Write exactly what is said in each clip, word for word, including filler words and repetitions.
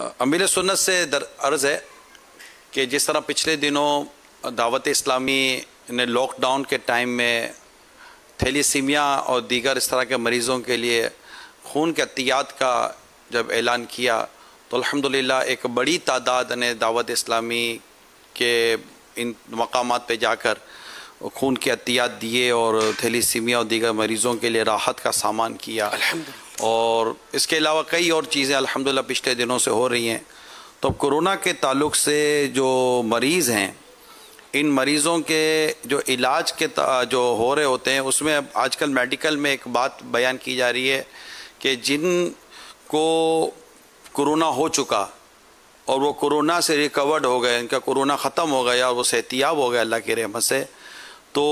امیر سنت سے در عرض ہے کہ جس طرح پچھلے دنوں دعوت اسلامی نے لاک ڈاؤن کے ٹائم میں تھیلیسیمیا اور دیگر اس طرح کے مریضوں کے لیے خون کے عطیات کا جب اعلان کیا تو الحمدللہ ایک بڑی تعداد نے دعوت اسلامی کے ان مقامات پہ جا کر خون کے عطیات دیے اور تھیلیسیمیا اور دیگر مریضوں کے لیے راحت کا سامان کیا اور اس کے علاوہ کئی اور چیزیں الحمدللہ پچھلے دنوں سے ہو رہی ہیں. تو اب کورونا کے تعلق سے جو مریض ہیں ان مریضوں کے جو علاج کے جو ہو رہے ہوتے ہیں اس میں اب آج کل میڈیکل میں ایک بات بیان کی جا رہی ہے کہ جن کو کورونا ہو چکا اور وہ کورونا سے ریکورڈ ہو گئے, ان کا کورونا ختم ہو گیا اور وہ صحتیاب ہو گیا اللہ کی رحمت سے, تو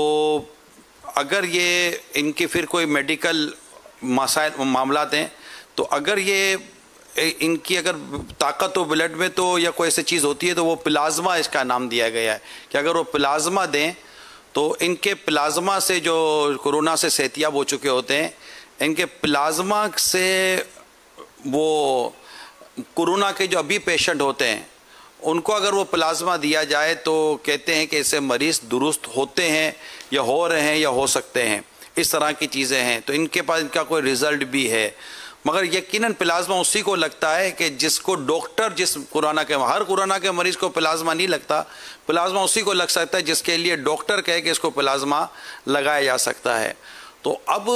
اگر یہ ان کی پھر کوئی میڈیکل مسائل معاملات ہیں تو اگر یہ ان کی اگر طاقت ہو بلڈ میں تو یا کوئی ایسی چیز ہوتی ہے تو وہ پلازما اس کا نام دیا گیا ہے کہ اگر وہ پلازما دیں تو ان کے پلازما سے جو کورونا سے صحتیاب ہو چکے ہوتے ہیں ان کے پلازما سے وہ کورونا کے جو ابھی پیشنٹ ہوتے ہیں ان کو اگر وہ پلازما دیا جائے تو کہتے ہیں کہ اس سے مریض درست ہوتے ہیں یا ہو رہے ہیں یا ہو سکتے ہیں, اس طرح کی چیزیں ہیں. تو ان کے پاس ان کا کوئی رزلٹ بھی ہے مگر یقیناً پلازما اسی کو لگتا ہے کہ جس کو ڈاکٹر جس کورونا کے ہر کورونا کے مریض کو پلازما نہیں لگتا, پلازما اسی کو لگ سکتا ہے جس کے لیے ڈاکٹر کہے کہ اس کو پلازما لگایا جا سکتا ہے. تو اب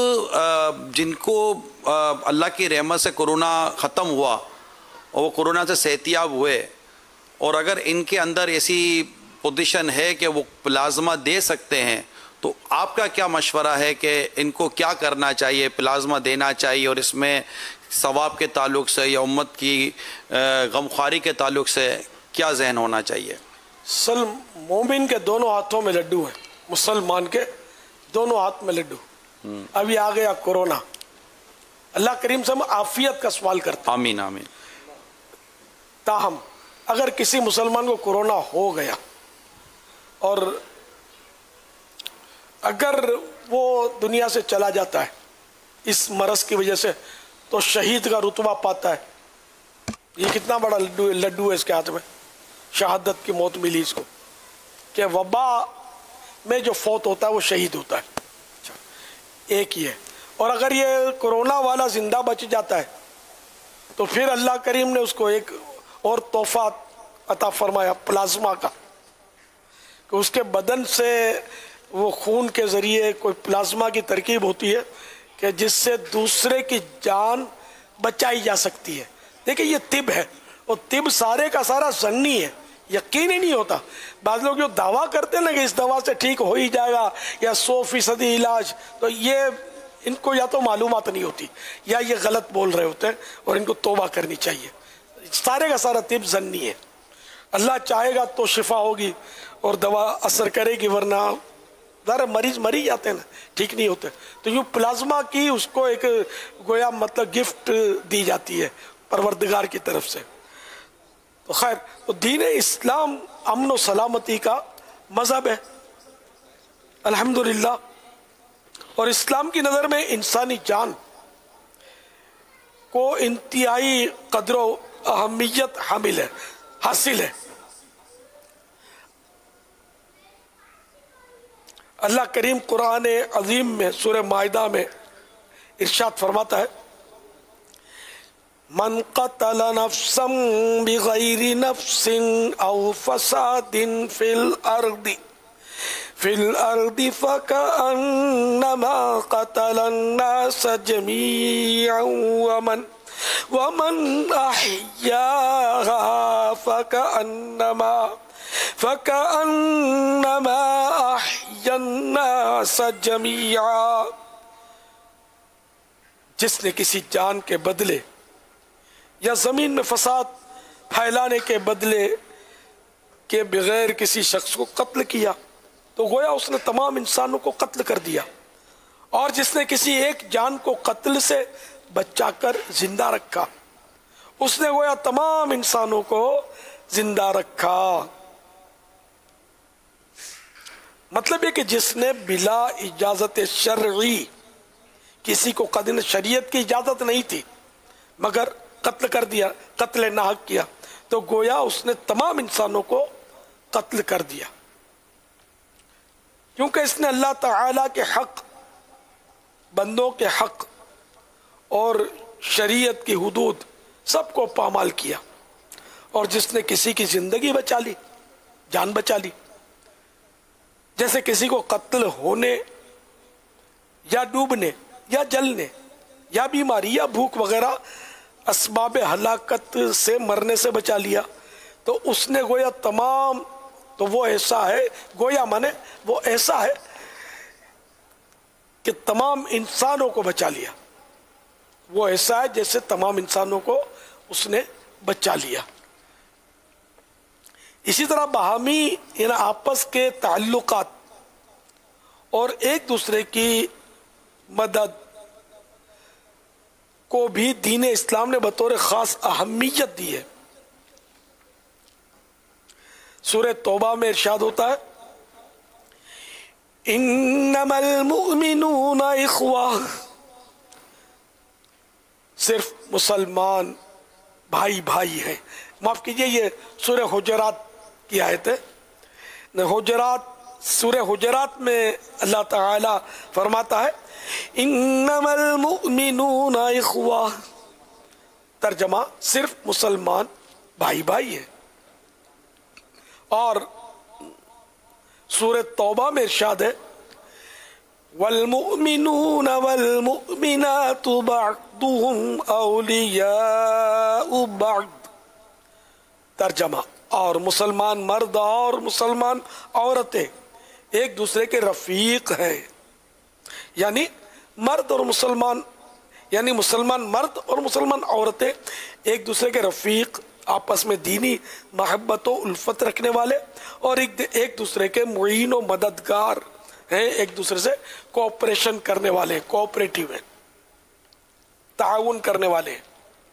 جن کو اللہ کی رحمت سے کورونا ختم ہوا اور وہ کورونا سے صحتیاب ہوئے اور اگر ان کے اندر ایسی پوزیشن ہے کہ وہ پلازما دے سکتے ہیں تو آپ کا کیا مشورہ ہے کہ ان کو کیا کرنا چاہیے, پلازما دینا چاہیے اور اس میں ثواب کے تعلق سے یا امت کی غمخواری کے تعلق سے کیا ذہن ہونا چاہیے؟ سل مومن کے دونوں ہاتھوں میں لڈو ہیں, مسلمان کے دونوں ہاتھ میں لڈو. ابھی آ گیا کورونا, اللہ کریم سے ہم عافیت کا سوال کرتے ہیں, آمین آمین. تاہم اگر کسی مسلمان کو کورونا ہو گیا اور اگر وہ دنیا سے چلا جاتا ہے اس مرض کی وجہ سے تو شہید کا رتبہ پاتا ہے. یہ کتنا بڑا لڈو لڈو ہے اس کے ہاتھ میں, شہادت کی موت ملی اس کو کہ وبا میں جو فوت ہوتا ہے وہ شہید ہوتا ہے. ایک ہی ہے. اور اگر یہ کورونا والا زندہ بچ جاتا ہے تو پھر اللہ کریم نے اس کو ایک اور تحفہ عطا فرمایا پلازما کا, کہ اس کے بدن سے وہ خون کے ذریعے کوئی پلازما کی ترکیب ہوتی ہے کہ جس سے دوسرے کی جان بچائی جا سکتی ہے. دیکھیں یہ طب ہے اور طب سارے کا سارا ظنی ہے, یقینی نہیں ہوتا. بعض لوگ جو دعویٰ کرتے ہیں نا کہ اس دوا سے ٹھیک ہو ہی جائے گا یا سو فیصدی علاج, تو یہ ان کو یا تو معلومات نہیں ہوتی یا یہ غلط بول رہے ہوتے ہیں اور ان کو توبہ کرنی چاہیے. سارے کا سارا طب ظنی ہے. اللہ چاہے گا تو شفا ہوگی اور دوا اثر کرے گی, ورنہ ذرا مریض مری جاتے ہیں نا, ٹھیک نہیں ہوتے. تو یوں پلازما کی اس کو ایک گویا مطلب گفٹ دی جاتی ہے پروردگار کی طرف سے. تو خیر, تو دین اسلام امن و سلامتی کا مذہب ہے الحمدللہ, اور اسلام کی نظر میں انسانی جان کو انتہائی قدر و اہمیت حامل ہے, حاصل ہے. اللہ کریم قرآن عظیم میں سورہ مائدہ میں ارشاد فرماتا ہے, من قتل نفسا بغیر نفس او فساد فی الارض فی الارض فکأنما قتل الناس جمیعا ومن ومن احیاها فکأنما فَكَأَنَّمَا أَحْيَا النَّاسَ جَمِيعًا. جس نے کسی جان کے بدلے یا زمین میں فساد پھیلانے کے بدلے کے بغیر کسی شخص کو قتل کیا تو گویا اس نے تمام انسانوں کو قتل کر دیا. اور جس نے کسی ایک جان کو قتل سے بچا کر زندہ رکھا اس نے گویا تمام انسانوں کو زندہ رکھا. مطلب یہ کہ جس نے بلا اجازت شرعی کسی کو قدر شریعت کی اجازت نہیں تھی مگر قتل کر دیا، قتل ناحق کیا، تو گویا اس نے تمام انسانوں کو قتل کر دیا، کیونکہ اس نے اللہ تعالیٰ کے حق، بندوں کے حق اور شریعت کی حدود سب کو پامال کیا۔ اور جس نے کسی کی زندگی بچا لی، جان بچا لی، جیسے کسی کو قتل ہونے یا ڈوبنے یا جلنے یا بیماری یا بھوک وغیرہ اسباب ہلاکت سے مرنے سے بچا لیا، تو اس نے گویا تمام، تو وہ ایسا ہے، گویا مانے وہ ایسا ہے کہ تمام انسانوں کو بچا لیا، وہ ایسا ہے جیسے تمام انسانوں کو اس نے بچا لیا۔ اسی طرح باہمی یعنی آپس کے تعلقات اور ایک دوسرے کی مدد کو بھی دین اسلام نے بطور خاص اہمیت دی ہے۔ سورہ توبہ میں ارشاد ہوتا ہے انما المؤمنون اخوہ، صرف مسلمان بھائی بھائی ہیں۔ معاف کیجئے، یہ سورہ حجرات کی آیت ہے۔ حجرات سورہ حجرات میں اللہ تعالی فرماتا ہے انما المؤمنون اخوہ، ترجمہ صرف مسلمان بھائی بھائی ہیں۔ اور سورہ توبہ میں ارشاد ہے والمؤمنون والمؤمنات بعضهم اولیاء بعض، ترجمہ اور مسلمان مرد اور مسلمان عورتیں ایک دوسرے کے رفیق ہیں، یعنی مرد اور مسلمان یعنی مسلمان مرد اور مسلمان عورتیں ایک دوسرے کے رفیق، آپس میں دینی محبت و الفت رکھنے والے اور ایک ایک دوسرے کے معین و مددگار ہیں، ایک دوسرے سے کوآپریشن کرنے والے، کوآپریٹیو ہیں، تعاون کرنے والے ہیں۔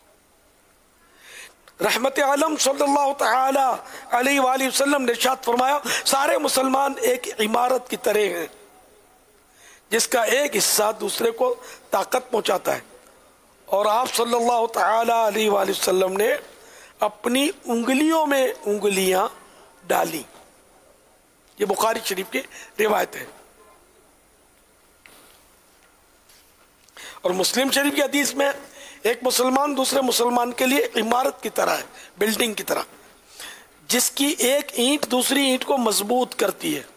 رحمت عالم صلی اللہ تعالی علیہ وآلہ وسلم نے ارشاد فرمایا سارے مسلمان ایک عمارت کی طرح ہیں جس کا ایک حصہ دوسرے کو طاقت پہنچاتا ہے، اور آپ صلی اللہ تعالی علیہ وآلہ وسلم نے اپنی انگلیوں میں انگلیاں ڈالی۔ یہ بخاری شریف کی روایت ہے۔ اور مسلم شریف کی حدیث میں ایک مسلمان دوسرے مسلمان کے لیے عمارت کی طرح ہے، بلڈنگ کی طرح، جس کی ایک اینٹ دوسری اینٹ کو مضبوط کرتی ہے۔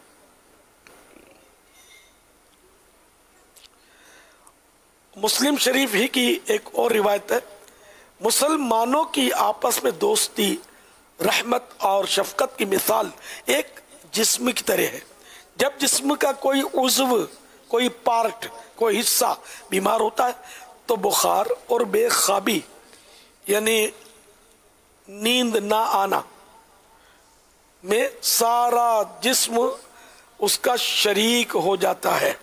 مسلم شریف ہی کی ایک اور روایت ہے مسلمانوں کی آپس میں دوستی، رحمت اور شفقت کی مثال ایک جسم کی طرح ہے۔ جب جسم کا کوئی عضو، کوئی پارٹ، کوئی حصہ بیمار ہوتا ہے تو بخار اور بے خوابی یعنی نیند نہ آنا میں سارا جسم اس کا شریک ہو جاتا ہے۔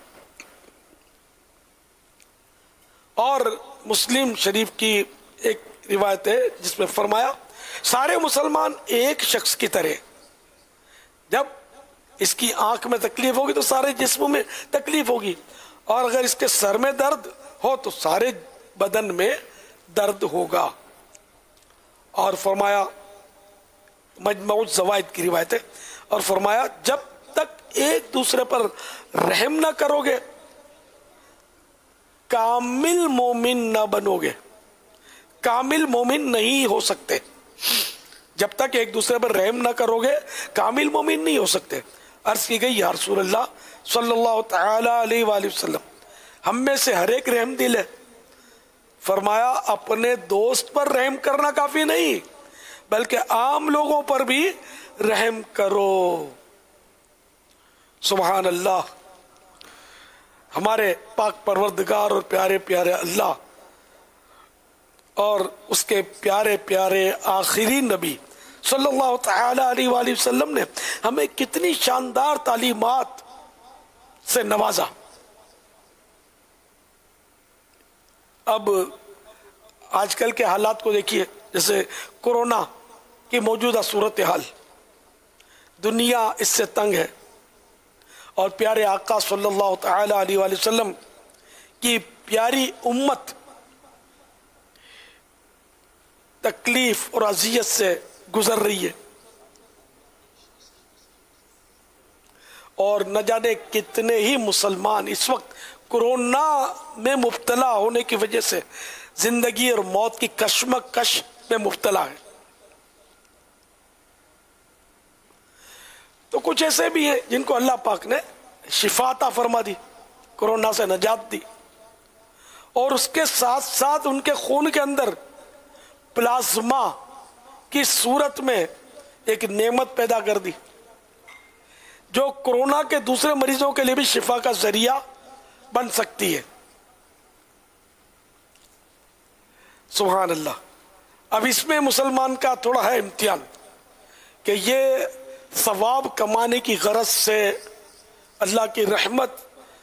اور مسلم شریف کی ایک روایت ہے جس میں فرمایا سارے مسلمان ایک شخص کی طرح، جب اس کی آنکھ میں تکلیف ہوگی تو سارے جسم میں تکلیف ہوگی، اور اگر اس کے سر میں درد ہو تو سارے بدن میں درد ہوگا۔ اور فرمایا مجمع الزوائد کی روایت ہے، اور فرمایا جب تک ایک دوسرے پر رحم نہ کرو گے کامل مومن نہ بنو گے، کامل مومن نہیں ہو سکتے۔ جب تک ایک دوسرے پر رحم نہ کرو گے کامل مومن نہیں ہو سکتے۔ عرض کی گئی یا رسول اللہ صلی اللہ تعالی علیہ وآلہ وسلم ہم میں سے ہر ایک رحم دل ہے۔ فرمایا اپنے دوست پر رحم کرنا کافی نہیں بلکہ عام لوگوں پر بھی رحم کرو۔ سبحان اللہ، ہمارے پاک پروردگار اور پیارے پیارے اللہ اور اس کے پیارے پیارے آخری نبی صلی اللہ تعالی علیہ وآلہ وسلم نے ہمیں کتنی شاندار تعلیمات سے نوازا۔ اب آج کل کے حالات کو دیکھیے، جیسے کورونا کی موجودہ صورتحال، دنیا اس سے تنگ ہے، اور پیارے آقا صلی اللہ تعالی علیہ وآلہ وسلم کی پیاری امت تکلیف اور اذیت سے گزر رہی ہے، اور نہ جانے کتنے ہی مسلمان اس وقت کورونا میں مبتلا ہونے کی وجہ سے زندگی اور موت کی کشمکش میں مبتلا ہے۔ تو کچھ ایسے بھی ہیں جن کو اللہ پاک نے شفا عطا فرما دی، کورونا سے نجات دی، اور اس کے ساتھ ساتھ ان کے خون کے اندر پلازما کی صورت میں ایک نعمت پیدا کر دی جو کورونا کے دوسرے مریضوں کے لیے بھی شفا کا ذریعہ بن سکتی ہے۔ سبحان اللہ۔ اب اس میں مسلمان کا تھوڑا ہے امتحان کہ یہ ثواب کمانے کی غرض سے اللہ کی رحمت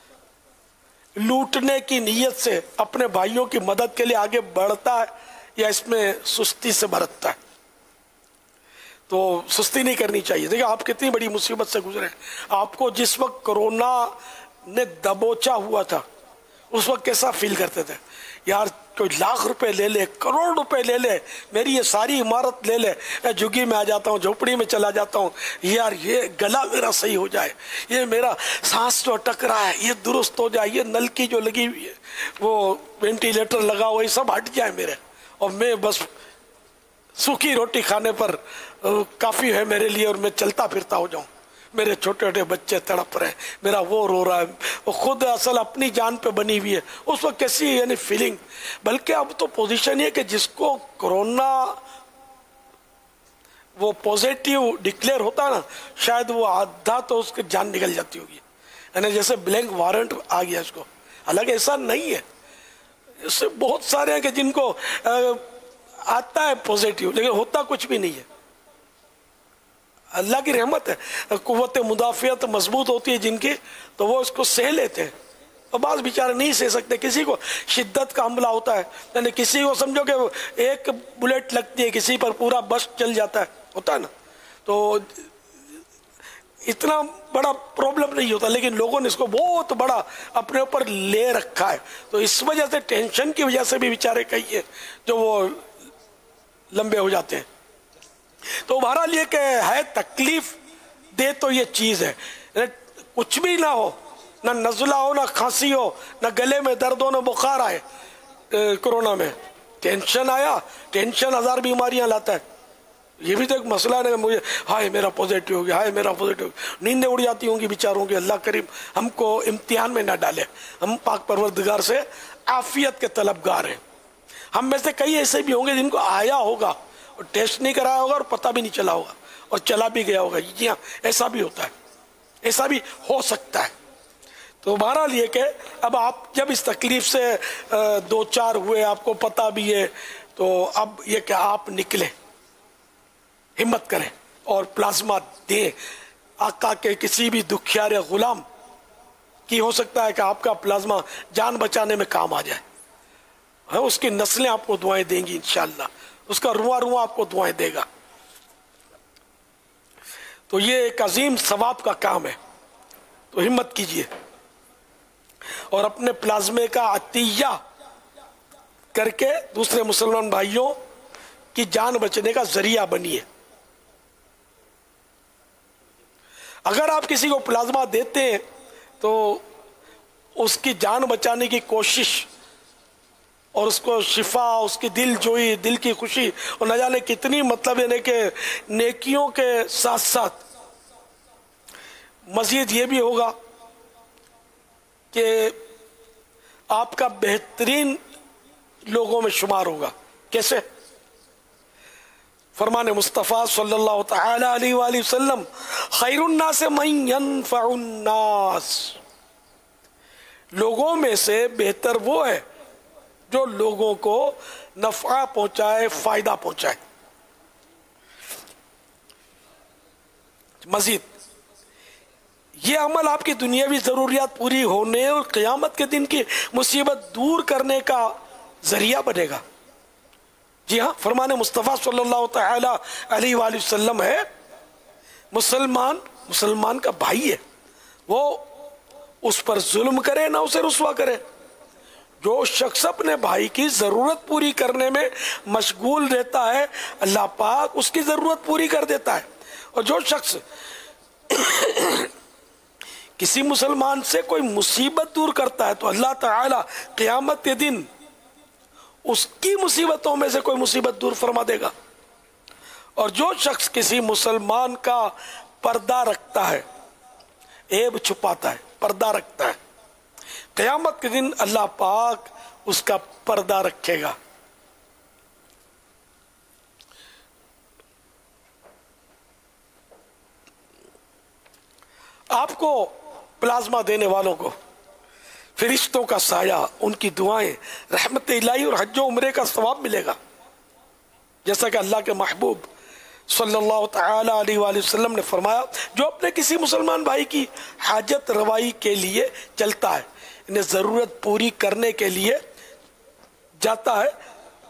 لوٹنے کی نیت سے اپنے بھائیوں کی مدد کے لیے آگے بڑھتا ہے یا اس میں سستی سے برتتا ہے۔ تو سستی نہیں کرنی چاہیے۔ دیکھیں آپ کتنی بڑی مصیبت سے گزرے ہیں۔ آپ کو جس وقت کرونا نے دبوچا ہوا تھا اس وقت کیسا فیل کرتے تھے؟ یار کوئی لاکھ روپے لے لے، کروڑ روپے لے لے، میری یہ ساری عمارت لے لے، جھگی میں آ جاتا ہوں، جھوپڑی میں چلا جاتا ہوں، یار یہ گلا میرا صحیح ہو جائے، یہ میرا سانس جو اٹک رہا ہے یہ درست ہو جائے، یہ نل کی جو لگی ہوئی ہے وہ وینٹیلیٹر لگا ہوا یہ سب ہٹ جائے میرے، اور میں بس سوکھی روٹی کھانے پر کافی ہے میرے لیے، اور میں چلتا پھرتا ہو جاؤں۔ میرے چھوٹے چھوٹے بچے تڑپ رہے ہیں، میرا وہ رو رہا ہے، وہ خود اصل اپنی جان پہ بنی ہوئی ہے۔ اس وقت کیسی یعنی فیلنگ، بلکہ اب تو پوزیشن یہ کہ جس کو کرونا وہ پوزیٹیو ڈکلیئر ہوتا نا، شاید وہ آدھا تو اس کی جان نکل جاتی ہوگی، یعنی جیسے بلینک وارنٹ آ گیا اس کو۔ حالانکہ ایسا نہیں ہے، اس سے بہت سارے ہیں کہ جن کو آتا ہے پوزیٹیو لیکن ہوتا کچھ بھی نہیں ہے۔ اللہ کی رحمت ہے، قوت مدافعت مضبوط ہوتی ہے جن کی تو وہ اس کو سہ لیتے ہیں، اور بعض بیچارے نہیں سہ سکتے۔ کسی کو شدت کا حملہ ہوتا ہے، یعنی کسی کو سمجھو کہ ایک بلیٹ لگتی ہے، کسی پر پورا بس چل جاتا ہے، ہوتا ہے نا، تو اتنا بڑا پرابلم نہیں ہوتا، لیکن لوگوں نے اس کو بہت بڑا اپنے اوپر لے رکھا ہے۔ تو اس وجہ سے ٹینشن کی وجہ سے بھی بیچارے کئی ہیں جو وہ لمبے ہو جاتے ہیں۔ تو بہرحال یہ کہ ہے تکلیف دے تو یہ چیز ہے، کچھ بھی نہ ہو، نہ نزلہ ہو، نہ کھانسی ہو، نہ گلے میں درد ہو، نہ بخار آئے، کرونا میں ٹینشن آیا، ٹینشن ہزار بیماریاں لاتا ہے۔ یہ بھی تو ایک مسئلہ ہے کہ مجھے ہائے میرا پوزیٹیو ہو گیا، ہائے میرا پوزیٹیو، نیندیں اڑ جاتی ہوں گی بیچاروں کی۔ اللہ کریم ہم کو امتحان میں نہ ڈالے، ہم پاک پروردگار سے عافیت کے طلبگار ہیں۔ ہم میں سے کئی ایسے بھی ہوں گے جن کو آیا ہوگا اور ٹیسٹ نہیں کرایا ہوگا اور پتہ بھی نہیں چلا ہوگا اور چلا بھی گیا ہوگا، جی ہاں ایسا بھی ہوتا ہے، ایسا بھی ہو سکتا ہے۔ تو بہرحال یہ کہ اب آپ جب اس تکلیف سے دو چار ہوئے، آپ کو پتہ بھی ہے، تو اب یہ کہ آپ نکلیں، ہمت کریں اور پلازما دیں۔ آقا کے کسی بھی دکھیار غلام کی ہو سکتا ہے کہ آپ کا پلازما جان بچانے میں کام آ جائے، اس کی نسلیں آپ کو دعائیں دیں گی انشاءاللہ، اس کا رواں رواں آپ کو دعائیں دے گا۔ تو یہ ایک عظیم ثواب کا کام ہے، تو ہمت کیجئے اور اپنے پلازمے کا عطیہ کر کے دوسرے مسلمان بھائیوں کی جان بچنے کا ذریعہ بنیے۔ اگر آپ کسی کو پلازما دیتے ہیں تو اس کی جان بچانے کی کوشش اور اس کو شفا، اس کی دل جوئی، دل کی خوشی، اور نہ جانے کتنی مطلب یعنی کہ نیکیوں کے ساتھ ساتھ مزید یہ بھی ہوگا کہ آپ کا بہترین لوگوں میں شمار ہوگا۔ کیسے؟ فرمان مصطفیٰ صلی اللہ تعالی علیہ وآلہ وسلم، خیر الناس من ينفع الناس، لوگوں میں سے بہتر وہ ہے جو لوگوں کو نفع پہنچائے، فائدہ پہنچائے۔ مزید یہ عمل آپ کی دنیاوی ضروریات پوری ہونے اور قیامت کے دن کی مصیبت دور کرنے کا ذریعہ بنے گا۔ جی ہاں، فرمان مصطفیٰ صلی اللہ تعالی علیہ وآلہ وسلم ہے، مسلمان مسلمان کا بھائی ہے، وہ اس پر ظلم کرے نہ اسے رسوا کرے، جو شخص اپنے بھائی کی ضرورت پوری کرنے میں مشغول رہتا ہے اللہ پاک اس کی ضرورت پوری کر دیتا ہے، اور جو شخص کسی مسلمان سے کوئی مصیبت دور کرتا ہے تو اللہ تعالی قیامت کے دن اس کی مصیبتوں میں سے کوئی مصیبت دور فرما دے گا، اور جو شخص کسی مسلمان کا پردہ رکھتا ہے، عیب چھپاتا ہے، پردہ رکھتا ہے، قیامت کے دن اللہ پاک اس کا پردہ رکھے گا۔ آپ کو پلازما دینے والوں کو فرشتوں کا سایہ، ان کی دعائیں، رحمت الہی اور حج و عمرے کا ثواب ملے گا، جیسا کہ اللہ کے محبوب صلی اللہ تعالی علیہ وآلہ وسلم نے فرمایا، جو اپنے کسی مسلمان بھائی کی حاجت روائی کے لیے چلتا ہے، انہیں ضرورت پوری کرنے کے لیے جاتا ہے،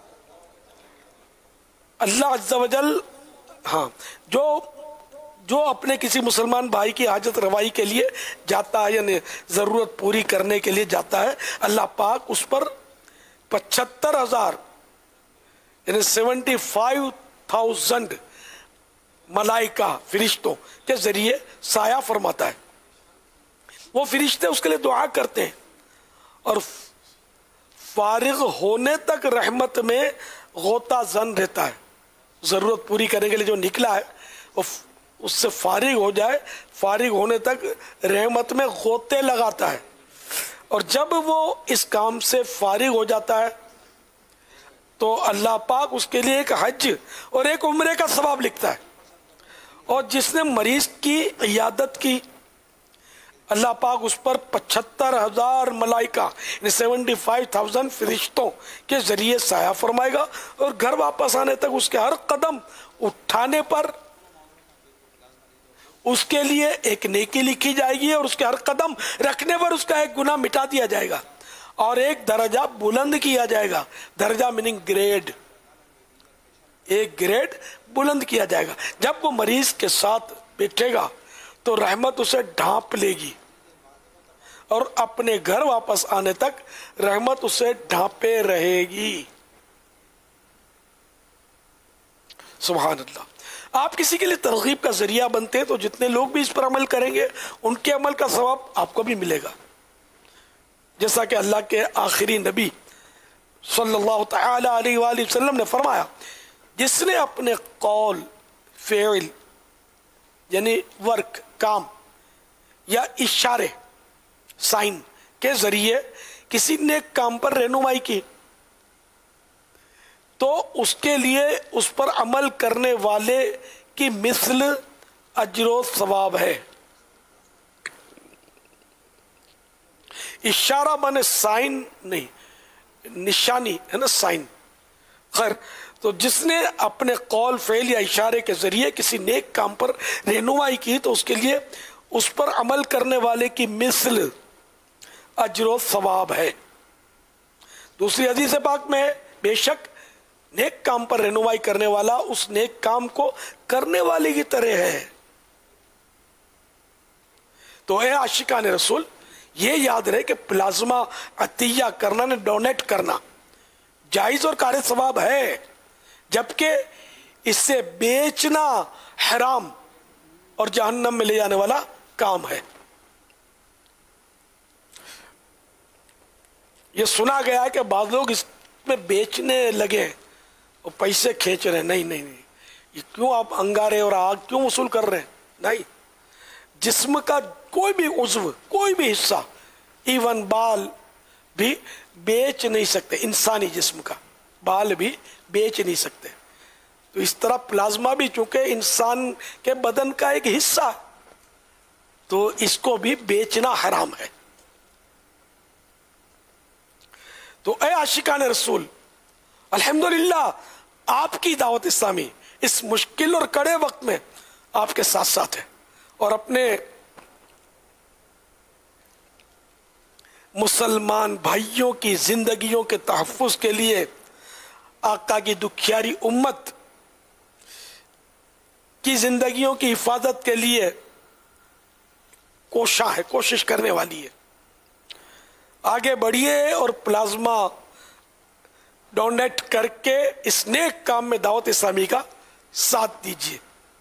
اللہ عز و جل ہاں جو جو اپنے کسی مسلمان بھائی کی حاجت روائی کے لیے جاتا ہے، یعنی ضرورت پوری کرنے کے لیے جاتا ہے، اللہ پاک اس پر پچہتر ہزار یعنی سیونٹی فائیو تھاؤزنڈ ملائکہ فرشتوں کے ذریعے سایہ فرماتا ہے۔ وہ فرشتے اس کے لیے دعا کرتے ہیں اور فارغ ہونے تک رحمت میں غوطہ زن رہتا ہے، ضرورت پوری کرنے کے لیے جو نکلا ہے وہ اس سے فارغ ہو جائے، فارغ ہونے تک رحمت میں غوطے لگاتا ہے، اور جب وہ اس کام سے فارغ ہو جاتا ہے تو اللہ پاک اس کے لیے ایک حج اور ایک عمرے کا ثواب لکھتا ہے، اور جس نے مریض کی عیادت کی اللہ پاک اس پر پچہتر ہزار ملائکہ یعنی سیونٹی فائیو تھاؤزنڈ فرشتوں کے ذریعے سایہ فرمائے گا، اور گھر واپس آنے تک اس کے ہر قدم اٹھانے پر اس کے لیے ایک نیکی لکھی جائے گی، اور اس کے ہر قدم رکھنے پر اس کا ایک گناہ مٹا دیا جائے گا، اور ایک درجہ بلند کیا جائے گا، درجہ میننگ گریڈ، ایک گریڈ بلند کیا جائے گا۔ جب وہ مریض کے ساتھ بیٹھے گا تو رحمت اسے ڈھانپ لے گی، اور اپنے گھر واپس آنے تک رحمت اسے ڈھانپے رہے گی۔ سبحان اللہ۔ آپ کسی کے لیے ترغیب کا ذریعہ بنتے ہیں تو جتنے لوگ بھی اس پر عمل کریں گے ان کے عمل کا ثواب آپ کو بھی ملے گا، جیسا کہ اللہ کے آخری نبی صلی اللہ تعالی علیہ وآلہ وسلم نے فرمایا، جس نے اپنے قول، فعل یعنی ورک، کام یا اشارے، سائن کے ذریعے کسی نیک کام پر رہنمائی کی تو اس کے لیے اس پر عمل کرنے والے کی مثل اجر و ثواب ہے۔ اشارہ مانے سائن نہیں، نشانی ہے نا، سائن۔ خیر، تو جس نے اپنے قول، فعل یا اشارے کے ذریعے کسی نیک کام پر رہنمائی کی تو اس کے لیے اس پر عمل کرنے والے کی مثل اجر و ثواب ہے۔ دوسری حدیث پاک میں بے شک نیک کام پر رہنمائی کرنے والا اس نیک کام کو کرنے والے کی طرح ہے۔ تو اے عاشقان رسول، یہ یاد رہے کہ پلازما عطیہ کرنا نے ڈونیٹ کرنا جائز اور قابل ثواب ہے، جبکہ اس سے بیچنا حرام اور جہنم میں لے جانے والا کام ہے۔ یہ سنا گیا ہے کہ بعض لوگ اس میں بیچنے لگے اور پیسے کھینچ رہے ہیں، نہیں نہیں نہیں، یہ کیوں آپ انگارے اور آگ کیوں وصول کر رہے ہیں؟ نہیں، جسم کا کوئی بھی عضو، کوئی بھی حصہ، ایون بال بھی بیچ نہیں سکتے، انسانی جسم کا بال بھی بیچ نہیں سکتے۔ تو اس طرح پلازما بھی چونکہ انسان کے بدن کا ایک حصہ تو اس کو بھی بیچنا حرام ہے۔ تو اے عاشقان رسول، الحمدللہ آپ کی دعوت اسلامی اس مشکل اور کڑے وقت میں آپ کے ساتھ ساتھ ہے، اور اپنے مسلمان بھائیوں کی زندگیوں کے تحفظ کے لیے آقا کی دکھیاری امت کی زندگیوں کی حفاظت کے لیے کوشاں ہے، کوشش کرنے والی ہے۔ آگے بڑھیے اور پلازما ڈونیٹ کر کے اس نیک کام میں دعوت اسلامی کا ساتھ دیجیے.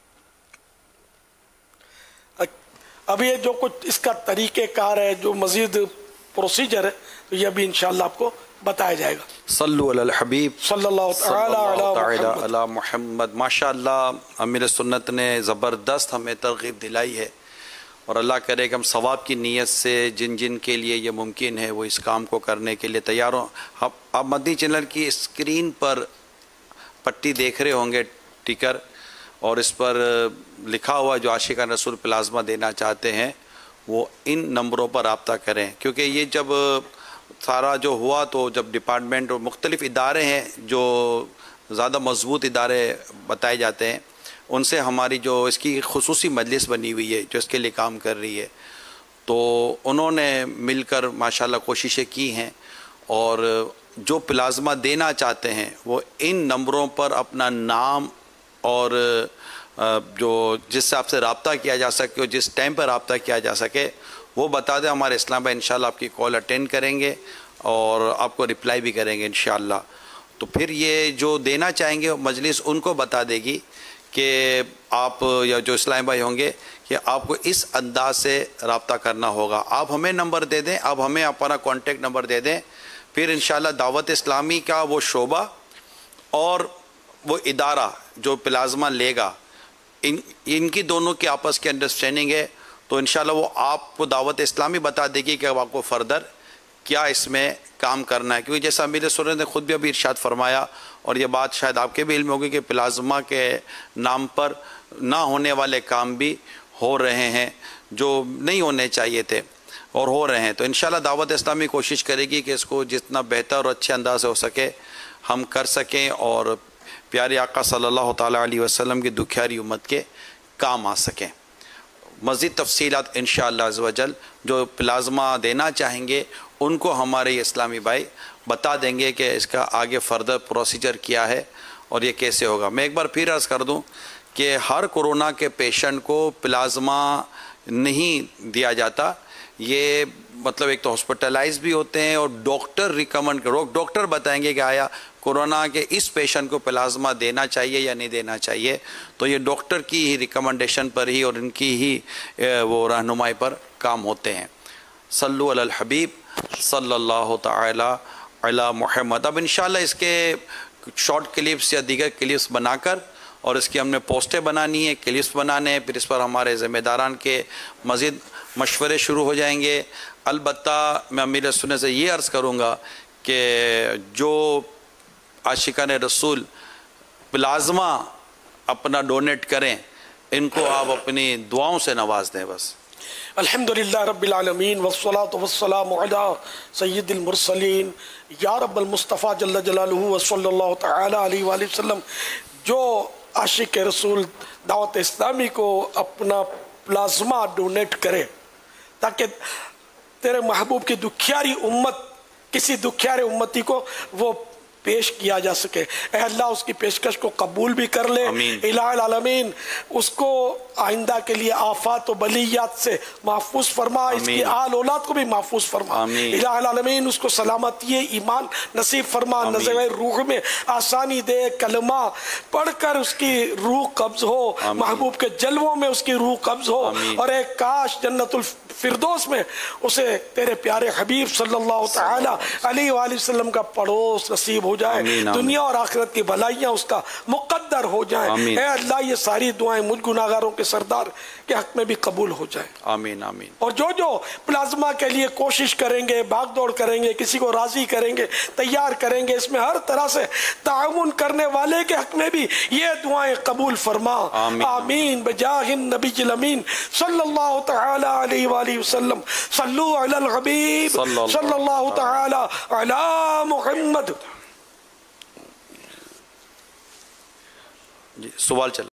اب یہ جو کچھ اس کا طریقہ کار ہے، جو مزید پروسیجر ہے، تو یہ بھی انشاءاللہ آپ کو بتایا جائے گا. صلو علی الحبیب صلی اللہ تعالی علی محمد. ماشاءاللہ امیر سنت نے زبردست ہمیں ترغیب دلائی ہے، اور اللہ کرے کہ ہم ثواب کی نیت سے جن جن کے لیے یہ ممکن ہے وہ اس کام کو کرنے کے لیے تیار ہوں. آپ مدنی چینل کی اسکرین پر پٹی دیکھ رہے ہوں گے، ٹکر، اور اس پر لکھا ہوا جو عاشقان رسول پلازما دینا چاہتے ہیں وہ ان نمبروں پر رابطہ کریں. کیونکہ یہ جب سارا جو ہوا تو جب ڈپارٹمنٹ اور مختلف ادارے ہیں جو زیادہ مضبوط ادارے بتائے جاتے ہیں، ان سے ہماری جو اس کی خصوصی مجلس بنی ہوئی ہے جو اس کے لیے کام کر رہی ہے، تو انہوں نے مل کر ماشاءاللہ کوششیں کی ہیں، اور جو پلازما دینا چاہتے ہیں وہ ان نمبروں پر اپنا نام اور جو جس سے آپ سے رابطہ کیا جا سکے اور جس ٹائم پر رابطہ کیا جا سکے وہ بتا دیں. ہمارے اسلام بھائی انشاءاللہ آپ کی کال اٹینڈ کریں گے اور آپ کو رپلائی بھی کریں گے انشاءاللہ. تو پھر یہ جو دینا چاہیں گے مجلس ان کو بتا دے گی کہ آپ یا جو اسلام بھائی ہوں گے کہ آپ کو اس انداز سے رابطہ کرنا ہوگا. آپ ہمیں نمبر دے دیں، آپ ہمیں اپنا کانٹیکٹ نمبر دے دیں، پھر انشاءاللہ دعوت اسلامی کا وہ شعبہ اور وہ ادارہ جو پلازما لے گا، ان ان کی دونوں کی آپس کی انڈرسٹینڈنگ ہے، تو انشاءاللہ وہ آپ کو دعوت اسلامی بتا دے گی کہ اب آپ کو فردر کیا اس میں کام کرنا ہے. کیونکہ جیسا امیر سنت نے خود بھی ابھی ارشاد فرمایا، اور یہ بات شاید آپ کے بھی علم ہوگی کہ پلازما کے نام پر نہ ہونے والے کام بھی ہو رہے ہیں جو نہیں ہونے چاہیے تھے اور ہو رہے ہیں. تو انشاءاللہ دعوت اسلامی کوشش کرے گی کہ اس کو جتنا بہتر اور اچھے انداز سے ہو سکے ہم کر سکیں اور پیارے آقا صلی اللہ تعالیٰ علیہ وسلم کی دکھیاری امت کے کام آ سکیں. مزید تفصیلات انشاءاللہ عز و جل جو پلازما دینا چاہیں گے ان کو ہمارے اسلامی بھائی بتا دیں گے کہ اس کا آگے فردر پروسیجر کیا ہے اور یہ کیسے ہوگا. میں ایک بار پھر عرض کر دوں کہ ہر کورونا کے پیشنٹ کو پلازما نہیں دیا جاتا. یہ مطلب ایک تو ہاسپٹلائز بھی ہوتے ہیں اور ڈاکٹر ریکمنڈ کرو ڈاکٹر بتائیں گے کہ آیا کورونا کے اس پیشنٹ کو پلازما دینا چاہیے یا نہیں دینا چاہیے. تو یہ ڈاکٹر کی ہی ریکمنڈیشن پر ہی اور ان کی ہی وہ رہنمائی پر کام ہوتے ہیں. صلو علی الحبیب صلی اللہ تعالی علی محمد. اب انشاءاللہ اس کے شارٹ کلپس یا دیگر کلپس بنا کر اور اس کی ہم نے پوسٹیں بنانی ہے، کلپس بنانے ہیں، پھر اس پر ہمارے ذمہ داران کے مزید مشورے شروع ہو جائیں گے. البتہ میں امیر سنت سے یہ عرض کروں گا کہ جو عاشقان رسول پلازما اپنا ڈونیٹ کریں ان کو آپ اپنی دعاؤں سے نواز دیں. بس الحمدللہ رب العالمین والصلاة والسلام علی سید المرسلین یا رب المصطفیٰ جل جلالہ وصلی اللہ تعالی علیہ وآلہ وسلم. جو عاشق رسول دعوت اسلامی کو اپنا پلازما ڈونیٹ کرے تاکہ تیرے محبوب کی دکھیاری امت کسی دکھیارے امتی کو وہ پیش کیا جا سکے. اے اللہ اس کی پیشکش کو قبول بھی کر لے. الہ العالمین اس کو آئندہ کے لیے آفات و بلیات سے محفوظ فرما، اس کی آل اولاد کو بھی محفوظ فرما. الہ العالمین اس کو سلامتی ایمان نصیب فرما، نزع روح میں آسانی دے، کلمہ پڑھ کر اس کی روح قبض ہو، محبوب کے جلووں میں اس کی روح قبض ہو، اور ایک کاش جنت الفردوس میں اسے تیرے پیارے حبیب صلی اللہ تعالی علیہ وآلہ وسلم کا پڑوس نصیب ہو جائے، دنیا اور آخرت کی بھلائیاں اس کا مقدر ہو جائیں. اے اللہ یہ ساری دعائیں مجھ گناہگاروں کے سردار کے حق میں بھی قبول ہو جائیں. آمین آمین. اور جو جو پلازما کے لیے کوشش کریں گے، بھاگ دوڑ کریں گے، کسی کو راضی کریں گے، تیار کریں گے، اس میں ہر طرح سے تعاون کرنے والے کے حق میں بھی یہ دعائیں قبول فرما. آمین بجاہ النبی الامین صلی اللہ تعالی علیہ وآلہ وسلم. صلو علی الحبیب صلی اللہ تعالی علی محمد. جی سوال چلا.